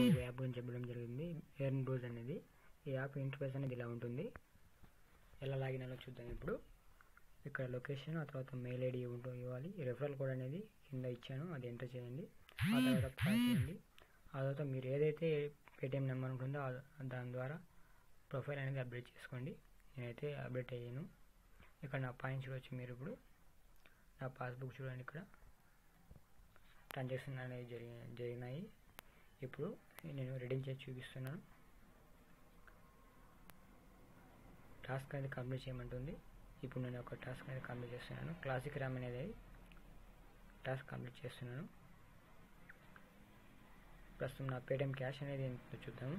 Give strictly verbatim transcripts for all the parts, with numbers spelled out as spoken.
ఒక యాప్ గురించి చెప్పడం జరిగింది, ఎర్న్ బ్రోజ్ అనేది. ఈ యాప్ ఇంటర్ఫేస్ అనేది ఇలా ఉంటుంది. ఎలా లాగిన్ అవ్వాలో చూద్దాం. ఇప్పుడు ఇక్కడ లొకేషన్, ఆ తర్వాత మెయిల్ ఐడి ఉంటూ ఇవ్వాలి. రెఫరల్ కోడ్ అనేది కింద ఇచ్చాను, అది ఎంటర్ చేయండి. ఆ తర్వాత పాస్ చేయండి. ఆ తర్వాత మీరు ఏదైతే పేటిఎం నెంబర్ ఉంటుందో దాని ద్వారా ప్రొఫైల్ అనేది అప్డేట్ చేసుకోండి. నేనైతే అప్డేట్ అయ్యాను. ఇక్కడ నా పాయింట్స్ చూడవచ్చు. మీరు ఇప్పుడు నా పాస్బుక్ చూడండి. ఇక్కడ ట్రాన్సాక్షన్ అనేది జరిగి జరిగినాయి. ఇప్పుడు నేను రెడీమ్ చేసి చూపిస్తున్నాను. టాస్క్ అనేది కంప్లీట్ చేయమంటుంది. ఇప్పుడు నేను ఒక టాస్క్ అనేది కంప్లీట్ చేస్తున్నాను. క్లాసిక్ ర్యామ్ అనేది టాస్క్ కంప్లీట్ చేస్తున్నాను. ప్రస్తుతం నా పేటిఎం క్యాష్ అనేది ఎంతో చూద్దాము.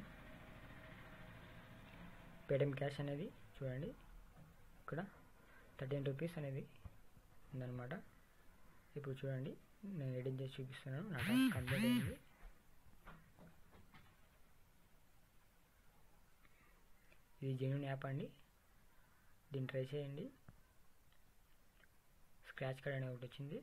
పేటిఎం క్యాష్ అనేది చూడండి, ఇక్కడ థర్టీన్ రూపీస్ అనేది ఉందన్నమాట. ఇప్పుడు చూడండి, నేను ఎడిట్ చేసి చూపిస్తున్నాను. నా టాస్క్ కంప్లీట్ అయింది. ఇది జెన్యూన్ యాప్ అండి, దీన్ని ట్రై చేయండి. స్క్రాచ్ కార్డ్ అనేది ఒకటి వచ్చింది.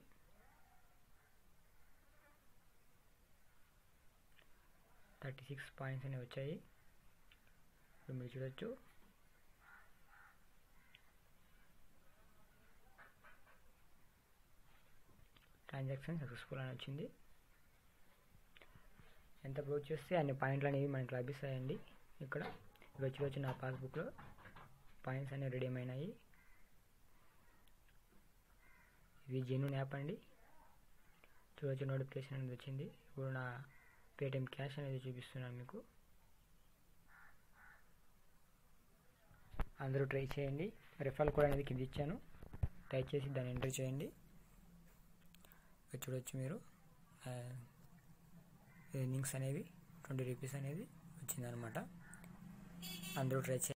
థర్టీ సిక్స్ పాయింట్స్ అనేవి వచ్చాయి. ఇప్పుడు మీరు చూడొచ్చు. ట్రాన్సాక్షన్ సక్సెస్ఫుల్ అని వచ్చింది. ఎంత బ్రౌజ్ చేస్తే అన్ని పాయింట్లు అనేవి మనకు లభిస్తాయండి. ఇక్కడ వచ్చి వచ్చి నా పాస్బుక్లో పాయింట్స్ అనేవి రెడీ అయినాయి. ఇది జెన్యూన్ యాప్ అండి. చూడవచ్చు, నోటిఫికేషన్ అనేది వచ్చింది. ఇప్పుడు నా పేటిఎం క్యాష్ అనేది చూపిస్తున్నాను మీకు. అందరూ ట్రై చేయండి. రెఫరల్ కోడ్ అనేది కింద ఇచ్చాను, దయచేసి దాన్ని ఎంటర్ చేయండి. చూడవచ్చు మీరు ఎర్నింగ్స్ అనేవి ట్వంటీ రూపీస్ అనేది వచ్చిందనమాట. అందరూ ట్రై చేయండి.